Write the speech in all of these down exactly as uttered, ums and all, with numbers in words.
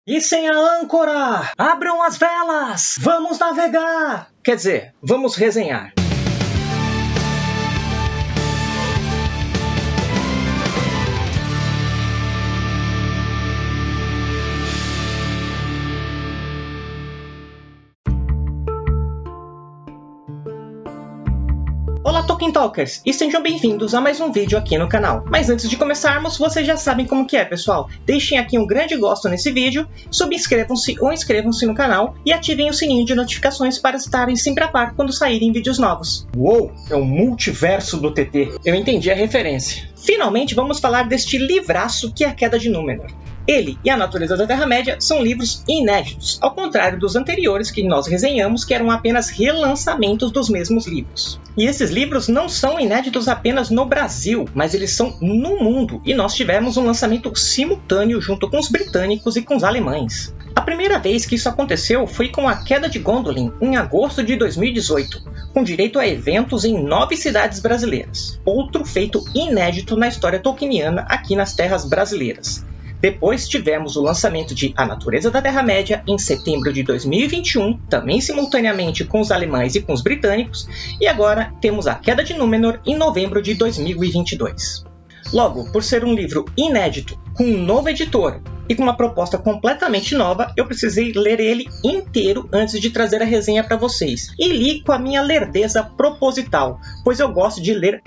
E sem a âncora! Abram as velas! Vamos navegar! Quer dizer, vamos resenhar. Olá Tolkien Talkers, e sejam bem-vindos a mais um vídeo aqui no canal. Mas antes de começarmos, vocês já sabem como que é, pessoal. Deixem aqui um grande gosto nesse vídeo, subscrevam-se ou inscrevam-se no canal e ativem o sininho de notificações para estarem sempre a par quando saírem vídeos novos. Uou, é o multiverso do T T. Eu entendi a referência. Finalmente vamos falar deste livraço que é A Queda de Númenor. Ele e A Natureza da Terra-média são livros inéditos, ao contrário dos anteriores que nós resenhamos, que eram apenas relançamentos dos mesmos livros. E esses livros não são inéditos apenas no Brasil, mas eles são no mundo, e nós tivemos um lançamento simultâneo junto com os britânicos e com os alemães. A primeira vez que isso aconteceu foi com A Queda de Gondolin, em agosto de dois mil e dezoito, com direito a eventos em nove cidades brasileiras. Outro feito inédito na história tolkieniana aqui nas terras brasileiras. Depois tivemos o lançamento de A Natureza da Terra-média em setembro de dois mil e vinte e um, também simultaneamente com os alemães e com os britânicos, e agora temos A Queda de Númenor em novembro de dois mil e vinte e dois. Logo, por ser um livro inédito, com um novo editor e com uma proposta completamente nova, eu precisei ler ele inteiro antes de trazer a resenha para vocês. E li com a minha lerdeza proposital, pois eu gosto de ler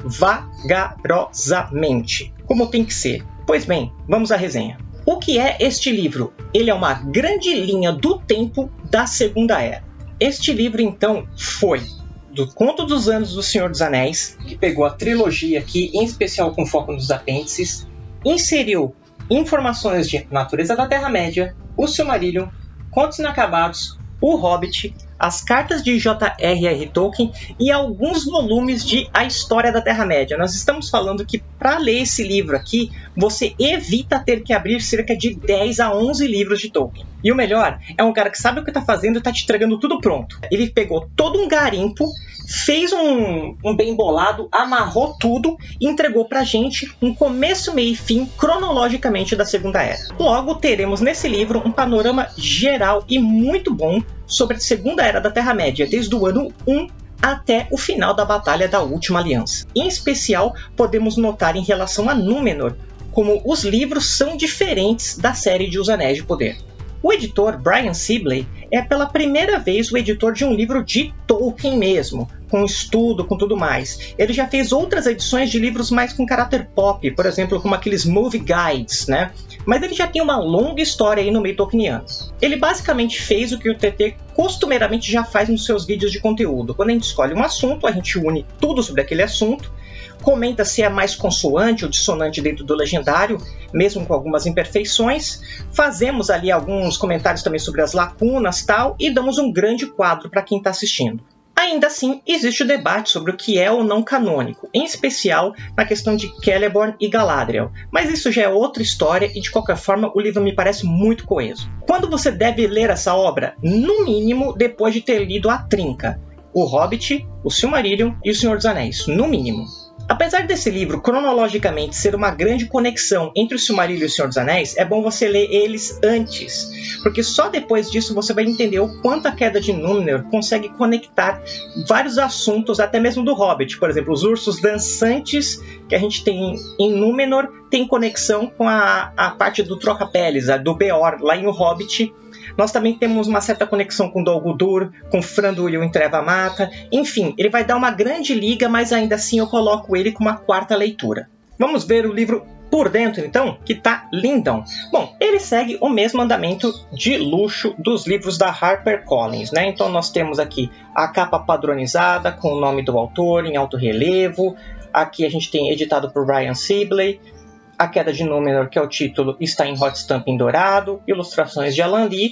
vagarosamente, como tem que ser. Pois bem, vamos à resenha. O que é este livro? Ele é uma grande linha do tempo da Segunda Era. Este livro, então, foi do Conto dos Anos do Senhor dos Anéis, que pegou a trilogia aqui, em especial com foco nos apêndices, inseriu informações de Natureza da Terra-média, o Silmarillion, Contos Inacabados, o Hobbit, as cartas de J R R Tolkien e alguns volumes de A História da Terra-média. Nós estamos falando que para ler esse livro aqui, você evita ter que abrir cerca de dez a onze livros de Tolkien. E o melhor, é um cara que sabe o que está fazendo e está te entregando tudo pronto. Ele pegou todo um garimpo, fez um, um bem bolado, amarrou tudo e entregou pra gente um começo, meio e fim cronologicamente da Segunda Era. Logo, teremos nesse livro um panorama geral e muito bom sobre a Segunda Era da Terra-média, desde o ano um até o final da Batalha da Última Aliança. Em especial, podemos notar em relação a Númenor, como os livros são diferentes da série de Os Anéis de Poder. O editor Brian Sibley é pela primeira vez o editor de um livro de Tolkien mesmo, com estudo, com tudo mais. Ele já fez outras edições de livros mais com caráter pop, por exemplo, como aqueles movie guides, né? Mas ele já tem uma longa história aí no meio tolkieniano. Ele basicamente fez o que o T T costumeiramente já faz nos seus vídeos de conteúdo. Quando a gente escolhe um assunto, a gente une tudo sobre aquele assunto, comenta se é mais consoante ou dissonante dentro do legendário, mesmo com algumas imperfeições, fazemos ali alguns comentários também sobre as lacunas e tal, e damos um grande quadro para quem está assistindo. Ainda assim, existe o debate sobre o que é ou não canônico, em especial na questão de Celeborn e Galadriel, mas isso já é outra história e de qualquer forma o livro me parece muito coeso. Quando você deve ler essa obra? No mínimo depois de ter lido A Trinca, O Hobbit, o Silmarillion e o Senhor dos Anéis, no mínimo. Apesar desse livro cronologicamente ser uma grande conexão entre o Silmarillion e o Senhor dos Anéis, é bom você ler eles antes, porque só depois disso você vai entender o quanto A Queda de Númenor consegue conectar vários assuntos, até mesmo do Hobbit. Por exemplo, os ursos dançantes que a gente tem em Númenor tem conexão com a, a parte do Troca-Peles, do Beor, lá em O Hobbit. Nós também temos uma certa conexão com Dol Guldur, com Thranduil em Treva-mata. Enfim, ele vai dar uma grande liga, mas ainda assim eu coloco ele com uma quarta leitura. Vamos ver o livro por dentro, então, que tá lindão. Bom, ele segue o mesmo andamento de luxo dos livros da HarperCollins, né? Então nós temos aqui a capa padronizada com o nome do autor em alto relevo. Aqui a gente tem editado por Brian Sibley. A Queda de Númenor, que é o título, está em hot stamp em dourado, ilustrações de Alan Lee,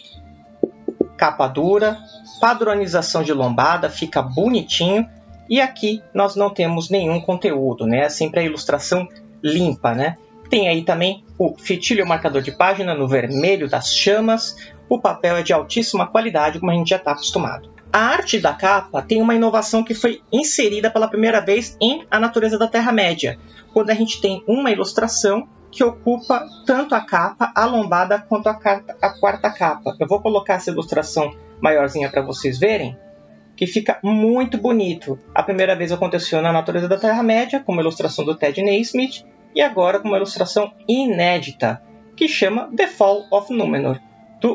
capa dura, padronização de lombada, fica bonitinho, e aqui nós não temos nenhum conteúdo, né? É sempre a ilustração limpa, né? Tem aí também o fitilho marcador de página no vermelho das chamas, o papel é de altíssima qualidade, como a gente já está acostumado. A arte da capa tem uma inovação que foi inserida pela primeira vez em A Natureza da Terra-média, quando a gente tem uma ilustração que ocupa tanto a capa, a lombada, quanto a, carta, a quarta capa. Eu vou colocar essa ilustração maiorzinha para vocês verem, que fica muito bonito. A primeira vez aconteceu na Natureza da Terra-média, com uma ilustração do Ted Naismith, e agora com uma ilustração inédita, que chama The Fall of Númenor, do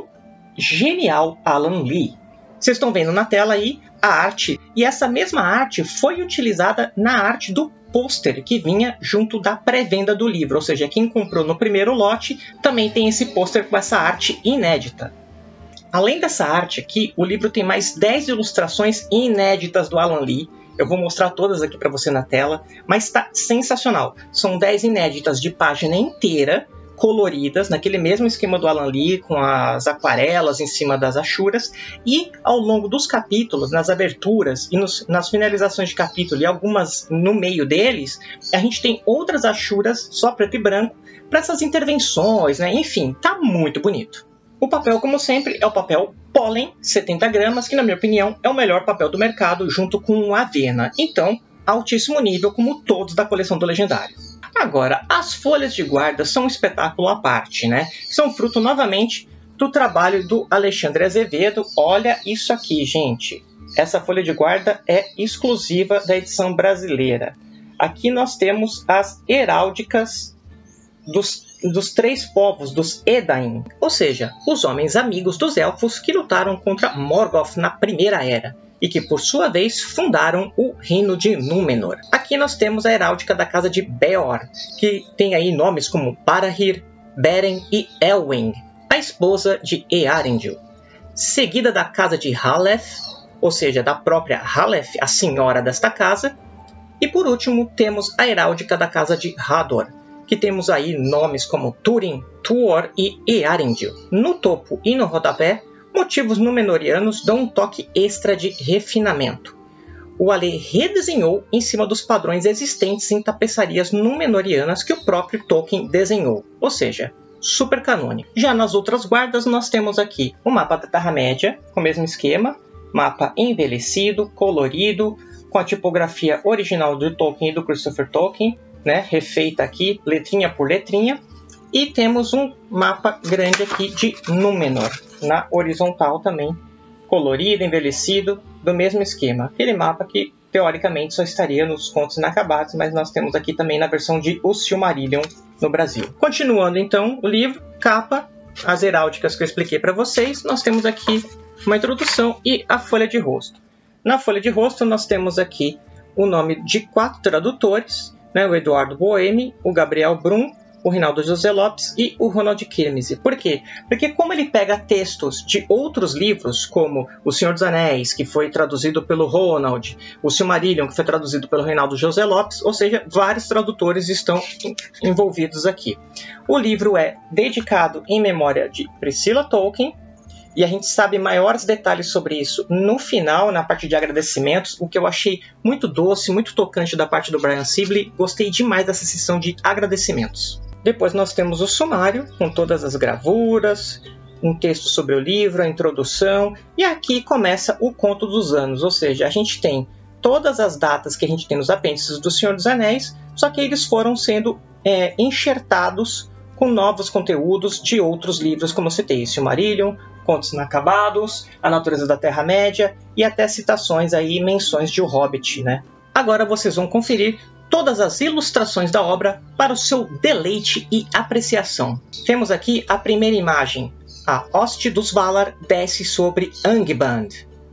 genial Alan Lee. Vocês estão vendo na tela aí a arte, e essa mesma arte foi utilizada na arte do pôster que vinha junto da pré-venda do livro, ou seja, quem comprou no primeiro lote também tem esse pôster com essa arte inédita. Além dessa arte aqui, o livro tem mais dez ilustrações inéditas do Alan Lee. Eu vou mostrar todas aqui para você na tela, mas está sensacional. São dez inéditas de página inteira, coloridas, naquele mesmo esquema do Alan Lee, com as aquarelas em cima das achuras, e ao longo dos capítulos, nas aberturas e nos, nas finalizações de capítulo, e algumas no meio deles, a gente tem outras achuras, só preto e branco, para essas intervenções, né? Enfim, tá muito bonito. O papel, como sempre, é o papel Pollen, setenta gramas, que na minha opinião é o melhor papel do mercado, junto com o Avena. Então, altíssimo nível, como todos da coleção do Legendário. Agora, as folhas de guarda são um espetáculo à parte, né? São fruto, novamente, do trabalho do Alexandre Azevedo. Olha isso aqui, gente. Essa folha de guarda é exclusiva da edição brasileira. Aqui nós temos as heráldicas dos, dos três povos, dos Edain. Ou seja, os homens amigos dos elfos que lutaram contra Morgoth na Primeira Era, e que, por sua vez, fundaram o Reino de Númenor. Aqui nós temos a heráldica da Casa de Beor, que tem aí nomes como Barahir, Beren e Elwing, a esposa de Earendil. Seguida da Casa de Haleth, ou seja, da própria Haleth, a senhora desta casa. E por último, temos a heráldica da Casa de Hador, que temos aí nomes como Túrin, Tuor e Earendil. No topo e no rodapé, motivos númenóreanos dão um toque extra de refinamento. O Ale redesenhou em cima dos padrões existentes em tapeçarias númenóreanas que o próprio Tolkien desenhou, ou seja, super canônico. Já nas outras guardas nós temos aqui o mapa da Terra-média, com o mesmo esquema, mapa envelhecido, colorido, com a tipografia original do Tolkien e do Christopher Tolkien, né, refeita aqui, letrinha por letrinha. E temos um mapa grande aqui de Númenor, na horizontal também, colorido, envelhecido, do mesmo esquema. Aquele mapa que, teoricamente, só estaria nos Contos Inacabados, mas nós temos aqui também na versão de O Silmarillion no Brasil. Continuando, então, o livro, capa, as heráldicas que eu expliquei para vocês, nós temos aqui uma introdução e a folha de rosto. Na folha de rosto, nós temos aqui o nome de quatro tradutores, né, o Eduardo Boemi, o Gabriel Brum, o Reinaldo José Lopes e o Ronald Kirmese. Por quê? Porque como ele pega textos de outros livros, como O Senhor dos Anéis, que foi traduzido pelo Ronald, o Silmarillion, que foi traduzido pelo Reinaldo José Lopes, ou seja, vários tradutores estão envolvidos aqui. O livro é dedicado em memória de Priscilla Tolkien, e a gente sabe maiores detalhes sobre isso no final, na parte de agradecimentos, o que eu achei muito doce, muito tocante da parte do Brian Sibley. Gostei demais dessa sessão de agradecimentos. Depois nós temos o sumário, com todas as gravuras, um texto sobre o livro, a introdução, e aqui começa o Conto dos Anos, ou seja, a gente tem todas as datas que a gente tem nos apêndices do Senhor dos Anéis, só que eles foram sendo é, enxertados com novos conteúdos de outros livros, como eu citei, Silmarillion, Contos Inacabados, A Natureza da Terra-média e até citações aí, menções de O Hobbit, né? Agora vocês vão conferir todas as ilustrações da obra para o seu deleite e apreciação. Temos aqui a primeira imagem. A hoste dos Valar desce sobre Angband,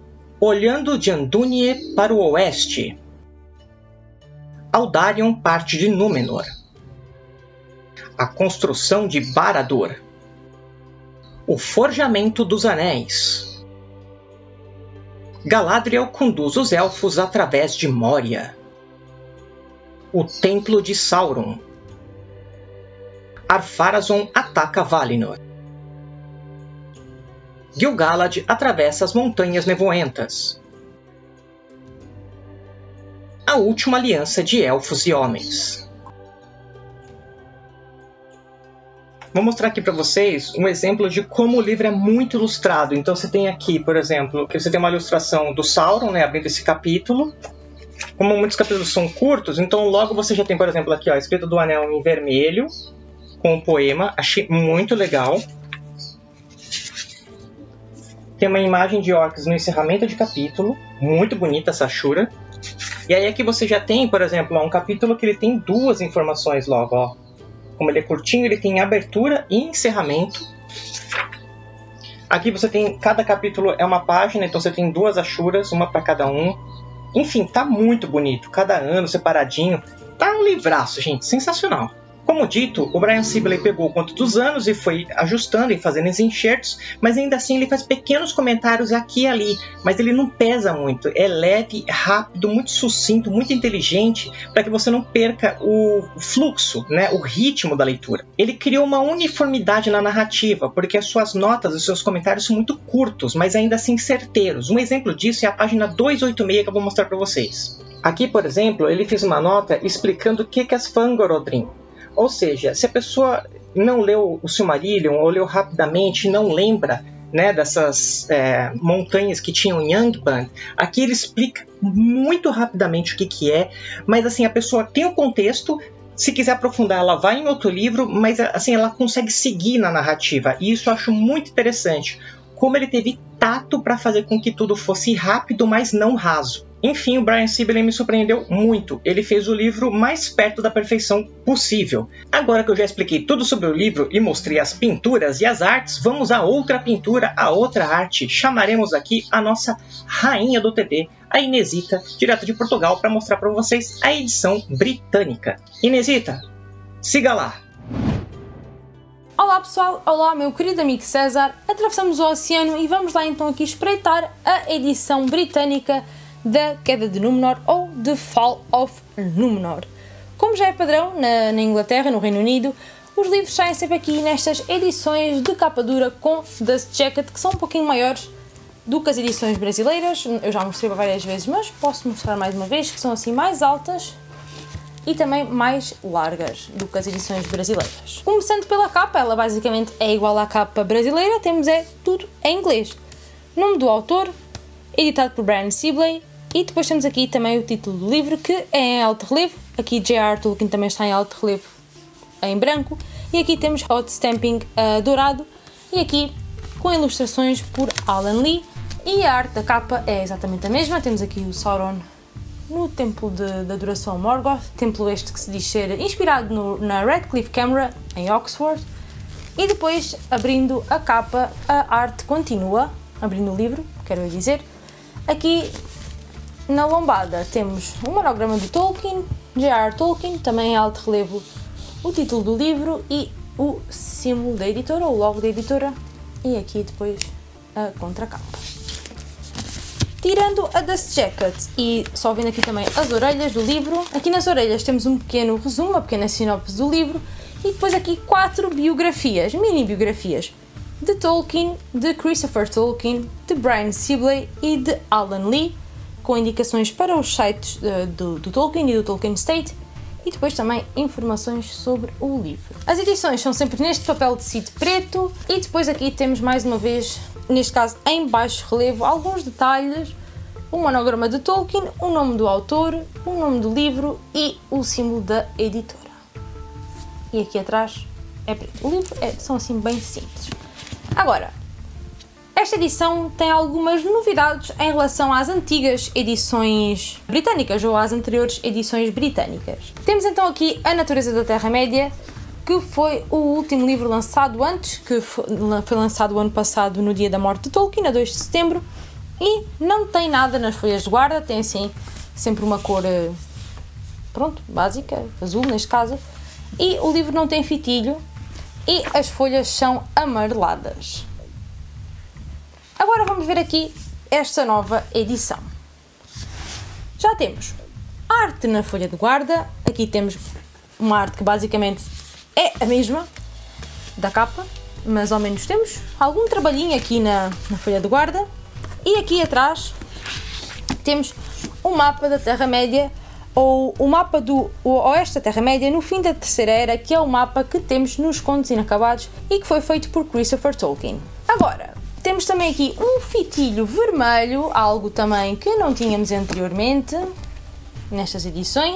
olhando de Andúnie para o oeste. Aldarion parte de Númenor. A construção de Barad-dûr. O forjamento dos anéis. Galadriel conduz os elfos através de Moria. O templo de Sauron. Ar-Pharazôn ataca Valinor. Gil-galad atravessa as montanhas nevoentas. A última aliança de elfos e homens. Vou mostrar aqui para vocês um exemplo de como o livro é muito ilustrado. Então você tem aqui, por exemplo, que você tem uma ilustração do Sauron, né, abrindo esse capítulo. Como muitos capítulos são curtos, então logo você já tem, por exemplo, aqui ó, a escrita do anel em vermelho, com o poema, achei muito legal. Tem uma imagem de orcs no encerramento de capítulo, muito bonita essa Ashura. E aí aqui você já tem, por exemplo, um capítulo que ele tem duas informações logo, ó. Como ele é curtinho, ele tem abertura e encerramento. Aqui você tem, cada capítulo é uma página, então você tem duas Ashuras, uma para cada um. Enfim, tá muito bonito, cada ano separadinho. Tá um livraço, gente, sensacional. Como dito, o Brian Sibley pegou o conto dos anos e foi ajustando e fazendo os enxertos, mas ainda assim ele faz pequenos comentários aqui e ali, mas ele não pesa muito, é leve, rápido, muito sucinto, muito inteligente, para que você não perca o fluxo, né, o ritmo da leitura. Ele criou uma uniformidade na narrativa, porque as suas notas e os seus comentários são muito curtos, mas ainda assim certeiros. Um exemplo disso é a página duzentos e oitenta e seis que eu vou mostrar para vocês. Aqui, por exemplo, ele fez uma nota explicando o que é as Fangorodrim. Ou seja, se a pessoa não leu o Silmarillion ou leu rapidamente e não lembra, né, dessas é, montanhas que tinham em Angband, aqui ele explica muito rapidamente o que, que é, mas assim, a pessoa tem o contexto, se quiser aprofundar ela vai em outro livro, mas assim, ela consegue seguir na narrativa, e isso eu acho muito interessante, como ele teve tato para fazer com que tudo fosse rápido, mas não raso. Enfim, o Brian Sibley me surpreendeu muito. Ele fez o livro mais perto da perfeição possível. Agora que eu já expliquei tudo sobre o livro e mostrei as pinturas e as artes, vamos a outra pintura, a outra arte. Chamaremos aqui a nossa rainha do T D, a Inesita, direto de Portugal, para mostrar para vocês a edição britânica. Inesita, siga lá! Olá pessoal, olá meu querido amigo César, atravessamos o oceano e vamos lá então aqui espreitar a edição britânica da Queda de Númenor ou The Fall of Númenor. Como já é padrão na, na Inglaterra, no Reino Unido, os livros saem sempre aqui nestas edições de capa dura com dust jacket, que são um pouquinho maiores do que as edições brasileiras. Eu já mostrei várias vezes, mas posso mostrar mais uma vez, que são assim mais altas e também mais largas do que as edições brasileiras. Começando pela capa, ela basicamente é igual à capa brasileira, temos é tudo em inglês. Nome do autor, editado por Brian Sibley, e depois temos aqui também o título do livro, que é em alto relevo. Aqui J R Tolkien também está em alto relevo em branco, e aqui temos hot stamping uh, dourado, e aqui com ilustrações por Alan Lee, e a arte da capa é exatamente a mesma. Temos aqui o Sauron no Templo de, da Adoração Morgoth, templo este que se diz ser inspirado no, na Radcliffe Camera, em Oxford, e depois, abrindo a capa, a arte continua, abrindo o livro, quero dizer, aqui na lombada temos um monograma do Tolkien, J R Tolkien, também em alto relevo o título do livro e o símbolo da editora, o logo da editora, e aqui depois a contracapa. Tirando a dust jacket e só vendo aqui também as orelhas do livro, aqui nas orelhas temos um pequeno resumo, uma pequena sinopse do livro, e depois aqui quatro biografias, mini biografias, de Tolkien, de Christopher Tolkien, de Brian Sibley e de Alan Lee, com indicações para os sites uh, do, do Tolkien e do Tolkien State, e depois também informações sobre o livro. As edições são sempre neste papel de tecido preto, e depois aqui temos mais uma vez, neste caso em baixo relevo, alguns detalhes, o monograma de Tolkien, o nome do autor, o nome do livro e o símbolo da editora. E aqui atrás é preto. O livro é, são assim bem simples. Agora, esta edição tem algumas novidades em relação às antigas edições britânicas ou às anteriores edições britânicas. Temos então aqui A Natureza da Terra-média, que foi o último livro lançado antes, que foi lançado o ano passado no dia da morte de Tolkien, a dois de setembro, e não tem nada nas folhas de guarda, tem assim sempre uma cor, pronto, básica, azul neste caso, e o livro não tem fitilho e as folhas são amareladas. Agora vamos ver aqui esta nova edição. Já temos arte na folha de guarda, aqui temos uma arte que basicamente é a mesma da capa, mas ao menos temos algum trabalhinho aqui na, na folha de guarda, e aqui atrás temos o mapa da Terra-média, ou o mapa do Oeste da Terra-média no fim da Terceira Era, que é o mapa que temos nos Contos Inacabados e que foi feito por Christopher Tolkien. Agora, temos também aqui um fitilho vermelho, algo também que não tínhamos anteriormente nestas edições,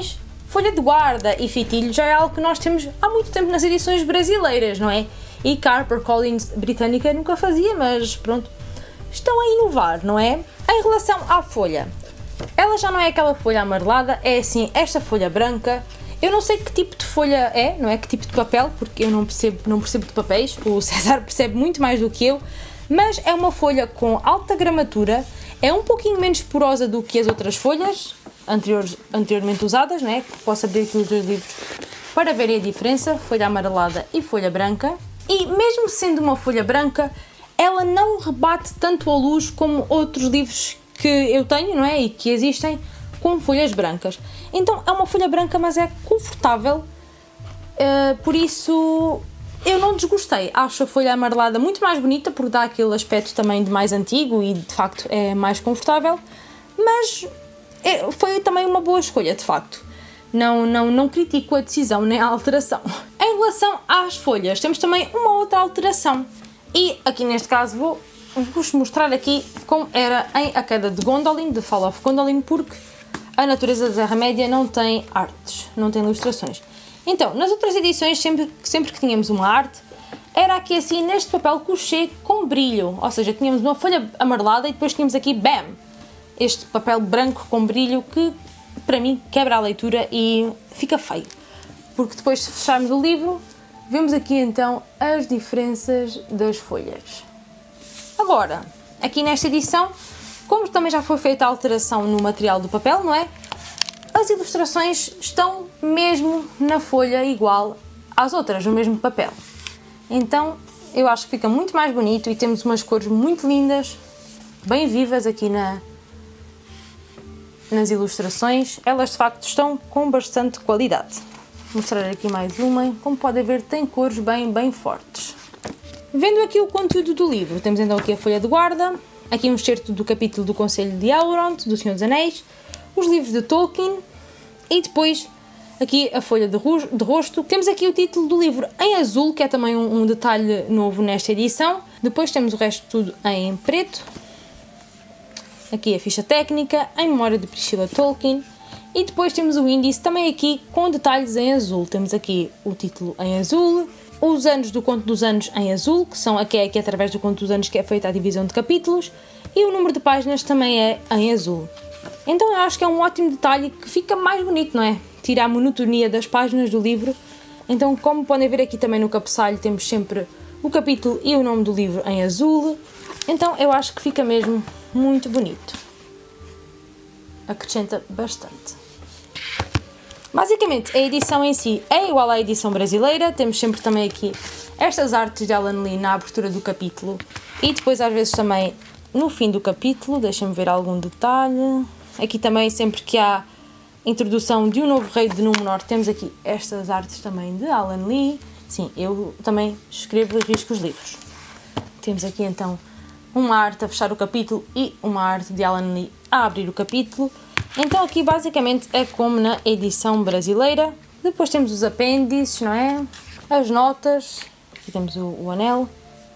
Folha de guarda e fitilho já é algo que nós temos há muito tempo nas edições brasileiras, não é? E que a HarperCollins britânica nunca fazia, mas pronto, estão a inovar, não é? Em relação à folha, ela já não é aquela folha amarelada, é assim, esta folha branca. Eu não sei que tipo de folha é, não é? Que tipo de papel, porque eu não percebo, não percebo de papéis, o César percebe muito mais do que eu, mas é uma folha com alta gramatura, é um pouquinho menos porosa do que as outras folhas anteriores, anteriormente usadas, não é? Posso abrir aqui os dois livros para verem a diferença, folha amarelada e folha branca. E mesmo sendo uma folha branca, ela não rebate tanto a luz como outros livros que eu tenho, não é? E que existem com folhas brancas. Então é uma folha branca, mas é confortável, uh, por isso eu não desgostei. Acho a folha amarelada muito mais bonita, porque dá aquele aspecto também de mais antigo e de facto é mais confortável, mas é, foi também uma boa escolha, de facto. Não, não, não critico a decisão nem a alteração. Em relação às folhas, temos também uma outra alteração. E aqui neste caso vou vos mostrar aqui como era em A Queda de Gondolin, The Fall of Gondolin, porque a natureza da Terra-média não tem artes, não tem ilustrações. Então, nas outras edições, sempre, sempre que tínhamos uma arte, era aqui assim neste papel couché com brilho. Ou seja, tínhamos uma folha amarelada e depois tínhamos aqui, bam, este papel branco com brilho que, para mim, quebra a leitura e fica feio. Porque depois, se fecharmos o livro, vemos aqui então as diferenças das folhas. Agora, aqui nesta edição, como também já foi feita a alteração no material do papel, não é? As ilustrações estão mesmo na folha igual às outras, no mesmo papel. Então, eu acho que fica muito mais bonito e temos umas cores muito lindas, bem vivas aqui na, nas ilustrações. Elas de facto estão com bastante qualidade. Vou mostrar aqui mais uma. Como podem ver, tem cores bem, bem fortes. Vendo aqui o conteúdo do livro, temos então aqui a folha de guarda, aqui um excerto do capítulo do Conselho de Elrond, do Senhor dos Anéis, os livros de Tolkien e depois aqui a folha de, ro de rosto. Temos aqui o título do livro em azul, que é também um, um detalhe novo nesta edição. Depois temos o resto tudo em preto. Aqui a ficha técnica, em memória de Priscilla Tolkien. E depois temos o índice também aqui com detalhes em azul. Temos aqui o título em azul, os anos do Conto dos Anos em azul, que são aqui, aqui através do Conto dos Anos que é feita a divisão de capítulos, e o número de páginas também é em azul. Então eu acho que é um ótimo detalhe que fica mais bonito, não é? Tira a monotonia das páginas do livro. Então, como podem ver aqui também no cabeçalho, temos sempre o capítulo e o nome do livro em azul. Então eu acho que fica mesmo muito bonito. Acrescenta bastante. Basicamente, a edição em si é igual à edição brasileira. Temos sempre também aqui estas artes de Alan Lee na abertura do capítulo e depois às vezes também no fim do capítulo. Deixem-me ver algum detalhe. Aqui também, sempre que há introdução de um novo rei de Númenor, temos aqui estas artes também de Alan Lee. Sim, eu também escrevo e risco os livros. Temos aqui então uma arte a fechar o capítulo e uma arte de Alan Lee a abrir o capítulo. Então aqui basicamente é como na edição brasileira. Depois temos os apêndices, não é? As notas. Aqui temos o, o anel.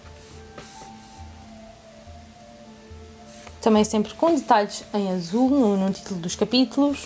Também sempre com detalhes em azul no, no título dos capítulos.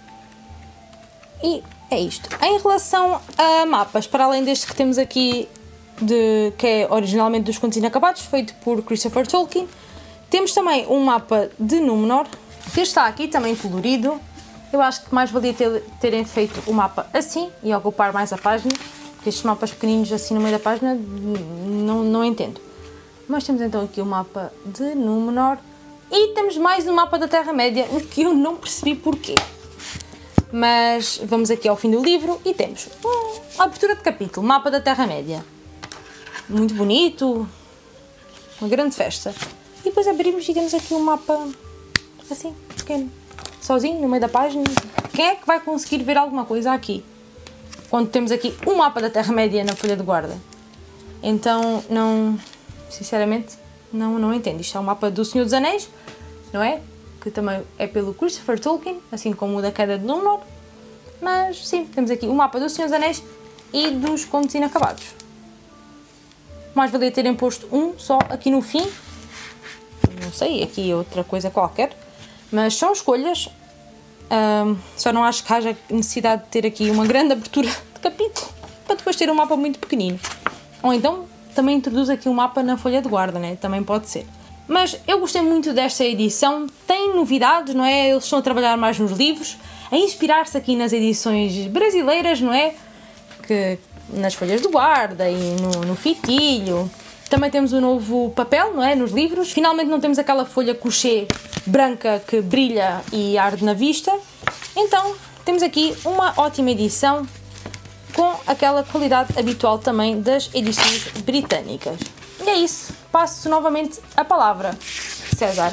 E é isto. Em relação a mapas, para além deste que temos aqui, de, que é originalmente dos Contos Inacabados, feito por Christopher Tolkien, temos também um mapa de Númenor, que está aqui também colorido. Eu acho que mais valia ter, terem feito o mapa assim e ocupar mais a página, porque estes mapas pequeninos assim no meio da página não, não entendo. Mas temos então aqui o mapa de Númenor e temos mais um mapa da Terra-média, o que eu não percebi porquê. Mas vamos aqui ao fim do livro e temos uma abertura de capítulo, mapa da Terra-média. Muito bonito, uma grande festa. E depois abrimos e temos aqui um mapa assim, pequeno, sozinho, no meio da página. Quem é que vai conseguir ver alguma coisa aqui? Quando temos aqui um mapa da Terra-média na folha de guarda. Então, não, sinceramente, não, não entendo. Isto é um mapa do Senhor dos Anéis, não é? Que também é pelo Christopher Tolkien, assim como o da Queda de Númenor. Mas, sim, temos aqui o mapa do Senhor dos Anéis e dos Contos Inacabados. Mais valia terem posto um só aqui no fim. Não sei, aqui outra coisa qualquer. Mas são escolhas. Um, só não acho que haja necessidade de ter aqui uma grande abertura de capítulo para depois ter um mapa muito pequenino. Ou então também introduz aqui um mapa na folha de guarda, né? Também pode ser. Mas eu gostei muito desta edição, tem novidades, não é? Eles estão a trabalhar mais nos livros, a inspirar-se aqui nas edições brasileiras, não é? Que nas folhas de guarda e no, no fitilho. Também temos o novo papel, não é? Nos livros. Finalmente não temos aquela folha couché branca que brilha e arde na vista. Então temos aqui uma ótima edição com aquela qualidade habitual também das edições britânicas. E é isso. Passo novamente a palavra. César.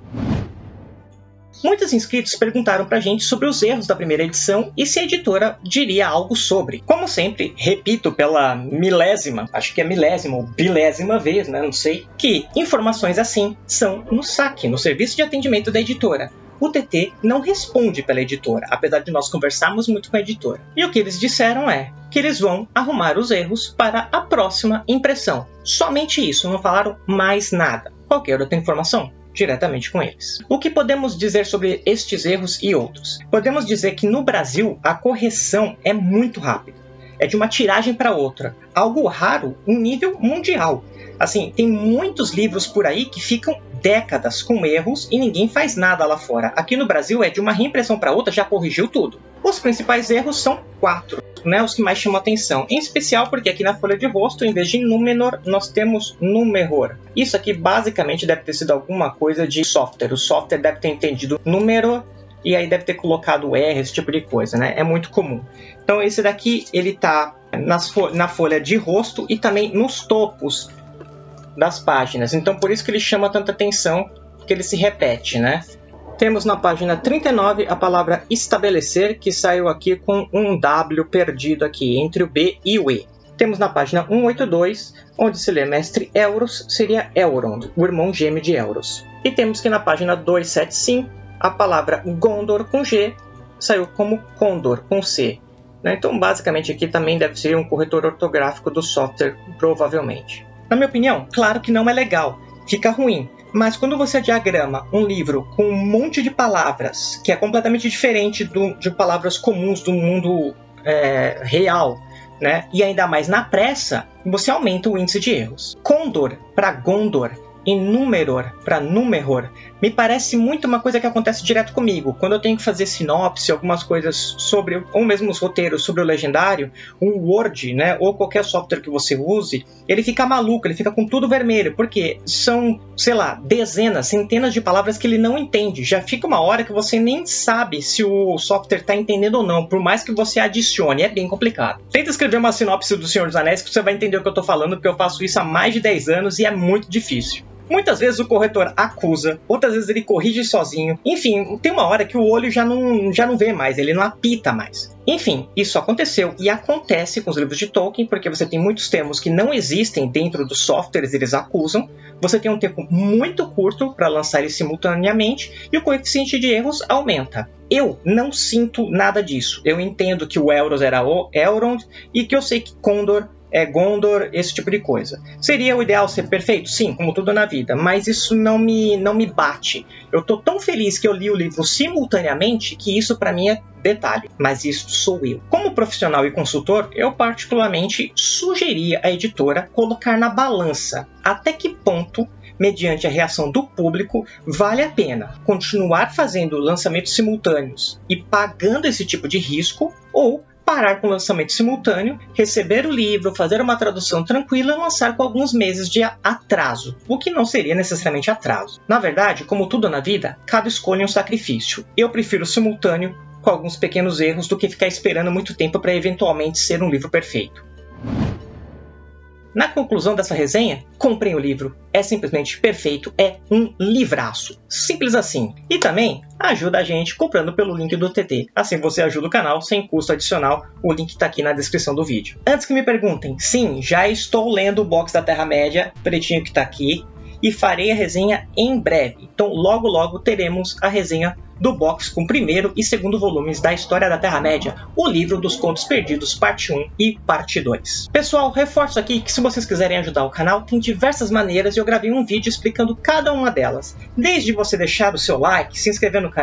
Muitos inscritos perguntaram pra gente sobre os erros da primeira edição e se a editora diria algo sobre. Como sempre, repito pela milésima, acho que é milésima ou bilésima vez, né? Não sei, que informações assim são no saque, no serviço de atendimento da editora. O T T não responde pela editora, apesar de nós conversarmos muito com a editora. E o que eles disseram é que eles vão arrumar os erros para a próxima impressão. Somente isso, não falaram mais nada. Qualquer outra informação, diretamente com eles. O que podemos dizer sobre estes erros e outros? Podemos dizer que no Brasil a correção é muito rápida. É de uma tiragem para outra. Algo raro em nível mundial. Assim, tem muitos livros por aí que ficam décadas com erros e ninguém faz nada lá fora. Aqui no Brasil é de uma reimpressão para outra, já corrigiu tudo. Os principais erros são quatro, né, os que mais chamam atenção. Em especial porque aqui na folha de rosto, em vez de Númenor, nós temos Númeror. Isso aqui basicamente deve ter sido alguma coisa de software. O software deve ter entendido número e aí deve ter colocado R, esse tipo de coisa, né? É muito comum. Então esse daqui, ele tá nas fo- na folha de rosto e também nos topos das páginas. Então por isso que ele chama tanta atenção, que ele se repete, né? Temos na página trinta e nove a palavra estabelecer, que saiu aqui com um W perdido aqui entre o B e o E. Temos na página cento e oitenta e dois, onde se lê mestre Elros, seria Elrond, o irmão gêmeo de Elros. E temos que na página duzentos e setenta e cinco, a palavra Gondor com G saiu como Condor com C. Né? Então basicamente aqui também deve ser um corretor ortográfico do software, provavelmente. Na minha opinião, claro que não é legal, fica ruim. Mas quando você diagrama um livro com um monte de palavras, que é completamente diferente do, de palavras comuns do mundo é, real, né? E ainda mais na pressa, você aumenta o índice de erros. Condor para Gondor e Númeror para Númeror me parece muito uma coisa que acontece direto comigo. Quando eu tenho que fazer sinopse, algumas coisas sobre, ou mesmo os roteiros sobre o Legendário, o Word, né, ou qualquer software que você use, ele fica maluco, ele fica com tudo vermelho, porque são, sei lá, dezenas, centenas de palavras que ele não entende. Já fica uma hora que você nem sabe se o software está entendendo ou não, por mais que você adicione, é bem complicado. Tenta escrever uma sinopse do Senhor dos Anéis que você vai entender o que eu estou falando, porque eu faço isso há mais de dez anos e é muito difícil. Muitas vezes o corretor acusa, outras vezes ele corrige sozinho. Enfim, tem uma hora que o olho já não, já não vê mais, ele não apita mais. Enfim, isso aconteceu e acontece com os livros de Tolkien, porque você tem muitos termos que não existem dentro dos softwares, eles acusam. Você tem um tempo muito curto para lançar eles simultaneamente e o coeficiente de erros aumenta. Eu não sinto nada disso. Eu entendo que o Elros era o Elrond e que eu sei que Condor é Gondor, esse tipo de coisa. Seria o ideal ser perfeito? Sim, como tudo na vida, mas isso não me, não me bate. Eu tô tão feliz que eu li o livro simultaneamente que isso para mim é detalhe, mas isso sou eu. Como profissional e consultor, eu particularmente sugeria à editora colocar na balança até que ponto, mediante a reação do público, vale a pena continuar fazendo lançamentos simultâneos e pagando esse tipo de risco, ou parar com o lançamento simultâneo, receber o livro, fazer uma tradução tranquila e lançar com alguns meses de atraso, o que não seria necessariamente atraso. Na verdade, como tudo na vida, cada escolha é um sacrifício. Eu prefiro simultâneo com alguns pequenos erros do que ficar esperando muito tempo para eventualmente ser um livro perfeito. Na conclusão dessa resenha, comprem o livro, é simplesmente perfeito, é um livraço, simples assim. E também ajuda a gente comprando pelo link do T T, assim você ajuda o canal sem custo adicional, o link está aqui na descrição do vídeo. Antes que me perguntem, sim, já estou lendo o box da Terra-média, pretinho que está aqui, e farei a resenha em breve, então logo logo teremos a resenha do box com primeiro e segundo volumes da História da Terra-média, o livro dos Contos Perdidos, parte um e parte dois. Pessoal, reforço aqui que se vocês quiserem ajudar o canal, tem diversas maneiras e eu gravei um vídeo explicando cada uma delas. Desde você deixar o seu like, se inscrever no canal,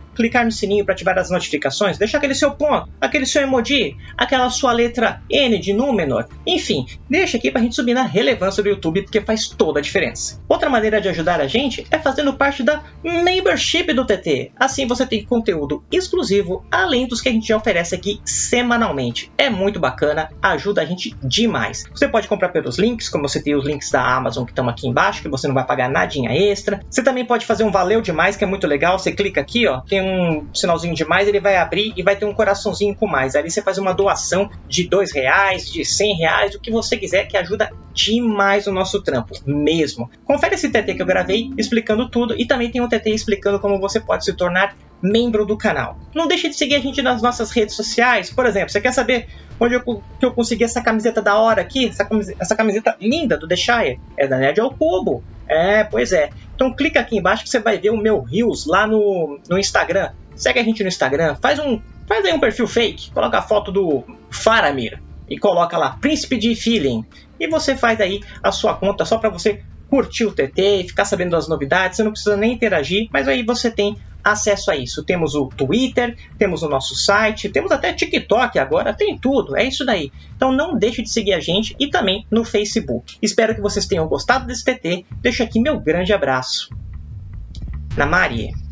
clicar no sininho para ativar as notificações, deixar aquele seu ponto, aquele seu emoji, aquela sua letra N de Númenor, enfim, deixa aqui para a gente subir na relevância do YouTube, porque faz toda a diferença. Outra maneira de ajudar a gente é fazendo parte da membership do T T. Assim você tem conteúdo exclusivo, além dos que a gente já oferece aqui semanalmente. É muito bacana, ajuda a gente demais. Você pode comprar pelos links, como você tem os links da Amazon que estão aqui embaixo, que você não vai pagar nadinha extra. Você também pode fazer um valeu demais, que é muito legal. Você clica aqui, ó, tem um sinalzinho de mais, ele vai abrir e vai ter um coraçãozinho com mais. Ali você faz uma doação de dois reais, de cem reais, o que você quiser, que ajuda demais o nosso trampo, mesmo. Confere esse T T que eu gravei explicando tudo e também tem um T T explicando como você pode se tornar membro do canal. Não deixe de seguir a gente nas nossas redes sociais. Por exemplo, você quer saber onde eu, que eu consegui essa camiseta da hora aqui? Essa camiseta, essa camiseta linda do The Shire? É da Nerd ao Cubo. É, pois é. Então clica aqui embaixo que você vai ver o meu Reels lá no, no Instagram. Segue a gente no Instagram. Faz, um, faz aí um perfil fake. Coloca a foto do Faramir. E coloca lá, Príncipe de Feeling. E você faz aí a sua conta só para você curtir o T T e ficar sabendo das novidades. Você não precisa nem interagir, mas aí você tem acesso a isso. Temos o Twitter, temos o nosso site, temos até TikTok agora, tem tudo, é isso daí. Então não deixe de seguir a gente e também no Facebook. Espero que vocês tenham gostado desse T T. Deixo aqui meu grande abraço. Namarie.